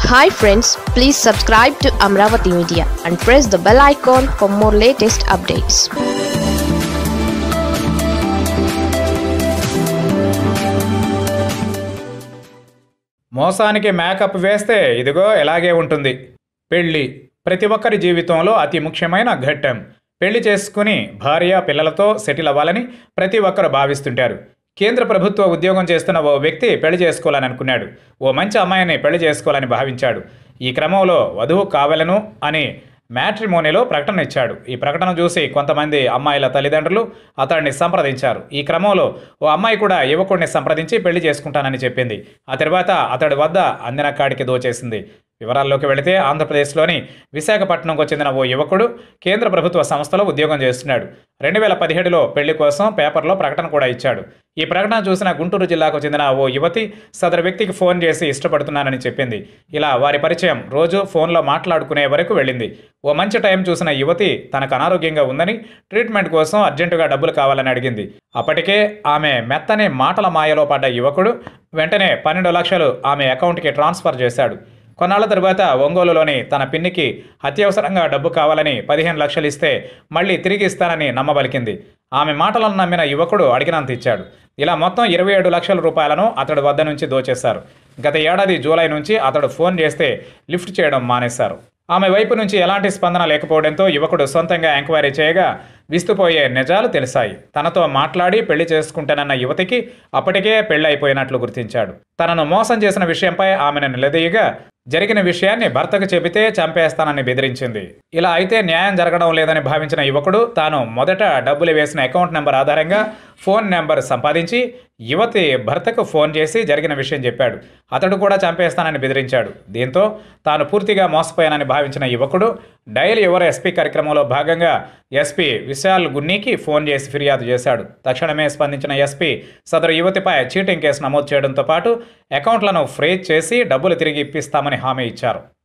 Hi friends, please subscribe to Amaravathi Media and press the bell icon for more latest updates. మోసానికి makeup వేస్తే ఇదిగో ఇలాగే ఉంటుంది. పెళ్లి ప్రతి ఒక్కరి జీవితంలో అతి ముఖ్యమైన ఘట్టం. పెళ్లి చేసుకుని భార్య పిల్లలతో సెటిల్ అవ్వాలని ప్రతి ఒక్కరు భావిస్తుంటారు. కేంద్ర ప్రభుత్వ ఉద్యోగం చేస్తున్న ఓ వ్యక్తి పెళ్లి చేసుకోవాలని అనుకున్నాడు. ఓ మంచి అమ్మాయిని పెళ్లి చేసుకోవాలని భావించాడు. ఈ క్రమంలో వధువు కావాలను అని మ్యాట్రిమోనీలో ప్రకటన ఇచ్చాడు. ఈ ప్రకటన చూసి కొంతమంది అమ్మాయిల తల్లిదండ్రులు అతడిని సంప్రదించారు. ఈ క్రమంలో ఓ అమ్మాయి కూడా యువకుడిని సంప్రదించి పెళ్లి చేసుకుంటానని చెప్పింది. ఆ తర్వాత అతడి వద్ద అందిన కాడికి దోచేసింది. వివరాల్లోకి వెళితే ఆంధ్రప్రదేశ్లోని విశాఖపట్నంకు చెందిన ఓ యువకుడు కేంద్ర ప్రభుత్వ సంస్థలో ఉద్యోగం చేస్తున్నాడు. 2017లో పెళ్లి కోసం పేపర్లో ప్రకటన కూడా ఇచ్చాడు. ఈ ప్రకటన చూసిన గుంటూరు జిల్లాకు చెందిన ఓ యువతి సదరు వ్యక్తికి ఫోన్ చేసి ఇష్టపడుతున్నానని చెప్పింది. ఇలా వారి పరిచయం రోజు ఫోన్లో మాట్లాడుకునే వరకు వెళ్ళింది. ఓ మంచి టైం చూసిన యువతి తనకు అనారోగ్యంగా ఉందని ట్రీట్మెంట్ కోసం అర్జెంటుగా డబ్బులు కావాలని అడిగింది. అప్పటికే ఆమె మెత్తని మాటల మాయలో పడ్డ యువకుడు వెంటనే 12 లక్షలు ఆమె అకౌంట్కి ట్రాన్స్ఫర్ చేశాడు. కొన్నాళ్ల తరువాత ఒంగోలులోని తన పిన్నికి అత్యవసరంగా డబ్బు కావాలని 15 లక్షలు ఇస్తే మళ్ళీ తిరిగి ఇస్తానని నమ్మబలికింది. ఆమె మాటలను నమ్మిన యువకుడు అడిగినంత ఇచ్చాడు. ఇలా మొత్తం 27 లక్షల రూపాయలను అతడి వద్ద నుంచి దోచేశారు. గత ఏడాది జూలై నుంచి అతడు ఫోన్ చేస్తే లిఫ్ట్ చేయడం మానేశారు. ఆమె వైపు నుంచి ఎలాంటి స్పందన లేకపోవడంతో యువకుడు సొంతంగా ఎంక్వైరీ చేయగా విస్తుపోయే నిజాలు తెలిసాయి. తనతో మాట్లాడి పెళ్లి చేసుకుంటానన్న యువతికి అప్పటికే పెళ్లి అయిపోయినట్లు గుర్తించాడు. తనను మోసం చేసిన విషయంపై ఆమెను నిలదీయగా జరిగిన విషయాన్ని భర్తకు చెబితే చంపేస్తానని బెదిరించింది. ఇలా అయితే న్యాయం జరగడం లేదని భావించిన యువకుడు తాను మొదట డబ్బులు వేసిన అకౌంట్ నెంబర్ ఆధారంగా ఫోన్ నెంబర్ సంపాదించి యువతి భర్తకు ఫోన్ చేసి జరిగిన విషయం చెప్పాడు. అతడు కూడా చంపేస్తానని బెదిరించాడు. దీంతో తాను పూర్తిగా మోసపోయానని భావించిన యువకుడు డయల్ యువర్ ఎస్పీ కార్యక్రమంలో భాగంగా ఎస్పీ విశాల్ గున్నీకి ఫోన్ చేసి ఫిర్యాదు చేశాడు. తక్షణమే స్పందించిన ఎస్పీ సదరు యువతిపై చీటింగ్ కేసు నమోదు చేయడంతో పాటు అకౌంట్లను ఫ్రీజ్ చేసి డబ్బులు తిరిగి ఇప్పిస్తామని హామీ ఇచ్చారు.